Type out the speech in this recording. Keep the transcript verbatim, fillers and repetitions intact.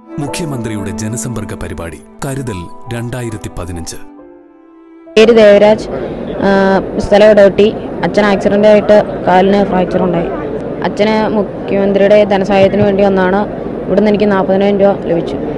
മുഖ്യമന്ത്രിയുടെ ജനസമ്പർക്ക പരിപാടി കരുതൽ രണ്ടായിരത്തി പതിനഞ്ച്. പേര് ദേവരാജ്, സ്ഥലം ഇടവട്ടി. അച്ഛൻ ആക്സിഡൻ്റ് ആയിട്ട് കാലിന് ഫ്രാക്ചർ ഉണ്ടായി. അച്ഛന് മുഖ്യമന്ത്രിയുടെ ധനസഹായത്തിന് വേണ്ടി വന്നാണ്. ഇവിടുന്ന് എനിക്ക് നാൽപ്പതിനായിരം രൂപ ലഭിച്ചു.